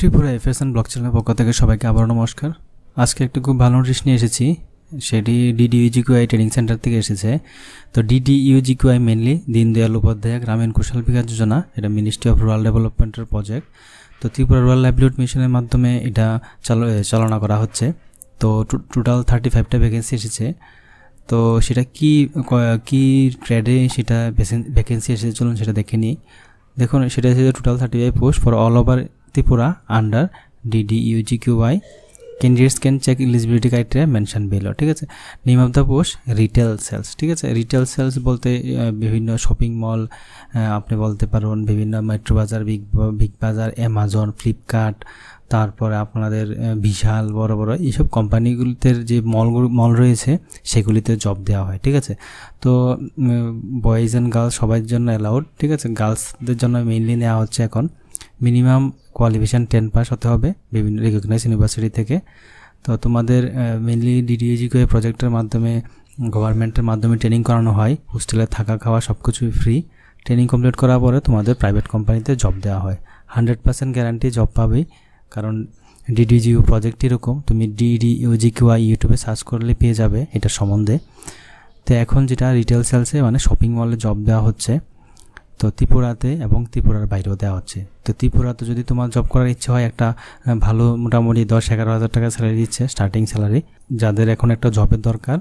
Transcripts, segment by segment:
Tripura FS and ব্লকচেনের পক্ষ থেকে সবাইকে আবারও নমস্কার। আজকে একটু খুব ভালো নোটিশ নিয়ে এসেছি, সেটি DDU-GKY ট্রেনিং সেন্টার থেকে এসেছে। তো DDU-GKY মেনলি দীনদয়াল উপাধ্যায় গ্রামীণ কৌশল বিকাশ যোজনা, এটা মিনিস্ট্রি অফ রুরাল ডেভেলপমেন্টের প্রজেক্ট। তো ত্রিপুরা রুরাল লাইভলিহুড মিশনের মাধ্যমে এটা চালনা করা হচ্ছে। তো টোটাল 35টা ভ্যাকেন্সি এসেছে। তো সেটা কি ট্রেডে সেটা ভ্যাকেন্সি এসেছে, চলুন সেটা দেখে নিই। দেখুন, সেটা এসেছে total 35 post for all over Tripura under DDU-GKY। Candidates can check eligibility criteria mention below. ঠিক আছে। Name of the post retail sales. ঠিক আছে। রিটেল সেলস বলতে বিভিন্ন শপিং মল, আপনি বলতে পারেন বিভিন্ন মেট্রো বাজার, বিগ বাজার, অ্যামাজন, ফ্লিপকার্ট, তারপরে আপনাদের বিশাল বড় বড় এইসব কোম্পানিগুলিতে যে মল রয়েছে সেগুলিতে জব দেওয়া হয়। ঠিক আছে। তো বয়েজ অ্যান্ড গার্লস সবার জন্য অ্যালাউড। ঠিক আছে। গার্লসদের জন্য মেইনলি নেওয়া হচ্ছে এখন। মিনিমাম কোয়ালিফিকেশান 10 পাস হতে হবে বিভিন্ন রিকগনাইজড ইউনিভার্সিটি থেকে। তো তোমাদের মেইনলি DDU-GKY প্রজেক্টের মাধ্যমে, গভর্নমেন্টের মাধ্যমে ট্রেনিং করানো হয়। হোস্টেলে থাকা খাওয়া সব কিছুই ফ্রি। ট্রেনিং কমপ্লিট করার পরে তোমাদের প্রাইভেট কোম্পানিতে জব দেওয়া হয়। 100% গ্যারান্টি জব পাবেই, কারণ DDU প্রজেক্ট এরকম। তুমি DDU-GKY ইউটিউবে সার্চ করলে পেয়ে যাবে এটা সম্বন্ধে। তো এখন যেটা রিটেল সেলসে মানে শপিং মলে জব দেওয়া হচ্ছে, তো ত্রিপুরাতে এবং ত্রিপুরার বাইরেও দেওয়া হচ্ছে। তো ত্রিপুরাতে যদি তোমার জব করার ইচ্ছে হয়, একটা ভালো মোটামুটি 10-11 হাজার টাকা স্যালারি দিচ্ছে, স্টার্টিং স্যালারি। যাদের এখন একটা জবের দরকার,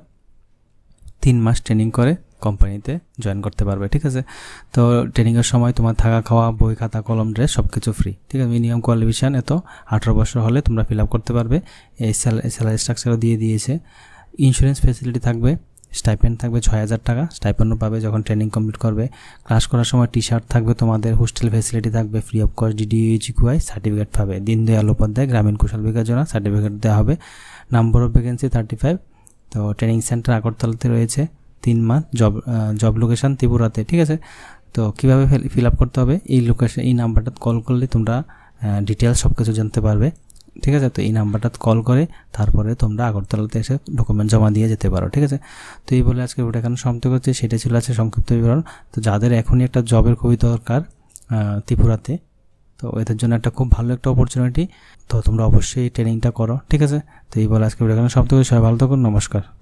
3 মাস ট্রেনিং করে কোম্পানিতে জয়েন করতে পারবে। ঠিক আছে। তো ট্রেনিংয়ের সময় তোমার থাকা খাওয়া, বই খাতা কলম ড্রেস সব কিছু ফ্রি। ঠিক আছে। মিনিমাম কোয়ালিফিকেশান এত 18 বছর হলে তোমরা ফিল আপ করতে পারবে। এই স্যালারি স্ট্রাকচারও দিয়ে দিয়েছে। ইন্স্যুরেন্স ফ্যাসিলিটি থাকবে, স্টাইপেন্ড থাকবে 6,000 টাকা, স্টাইপেন্ডও পাবে যখন ট্রেনিং কমপ্লিট করবে। ক্লাস করার সময় টি-শার্ট থাকবে তোমাদের, হোস্টেল ফ্যাসিলিটি থাকবে free of cost. DDU-GKY certificate পাবে, দীনদয়াল উপাধ্যায় গ্রামীণ কৌশল বিকাশ যোজনা সার্টিফিকেট দেওয়া হবে। Number of vacancy 35। তো ট্রেনিং সেন্টার আগরতলাতে রয়েছে। 3 মাস জব লোকেশান ত্রিপুরাতে। ঠিক আছে। তো কীভাবে ফিল আপ করতে হবে, এই লোকেশন, এই নাম্বারটা কল করলে তোমরা ডিটেলস সব কিছু জানতে পারবে। ঠিক আছে। তো এই নাম্বারটা কল করে তারপরে তোমরা আগরতলাতে এসে ডকুমেন্ট জমা দিয়ে যেতে পারো। ঠিক আছে। তো এই বলে আজকে ভিডিও এখানে সমাপ্ত করছি। সেটা ছিল আছে সংক্ষিপ্ত বিবরণ। তো যাদের এখনই একটা জবের খুবই দরকার ত্রিপুরাতে, তো এদের জন্য একটা খুব ভালো একটা অপরচুনিটি। তো তোমরা অবশ্যই ট্রেনিংটা করো। ঠিক আছে। তো এই বলে আজকে ভিডিও এখানে সমাপ্ত করছি। সবাই ভালো থাকুন। নমস্কার।